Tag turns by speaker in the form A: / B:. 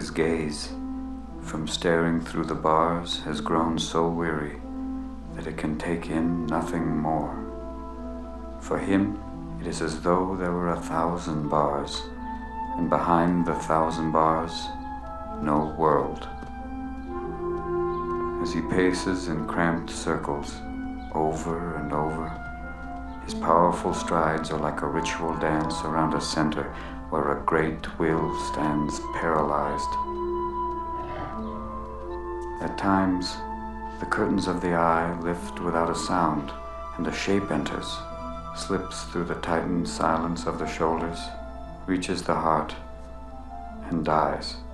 A: his gaze, from staring through the bars, has grown so weary that it can take in nothing more. For him, it is as though there were 1,000 bars, and behind the 1,000 bars, no world. As he paces in cramped circles, over and over, his powerful strides are like a ritual dance around a center where a great will stands paralyzed. At times, the curtains of the eye lift without a sound, and a shape enters, slips through the tightened silence of the shoulders, reaches the heart, and dies.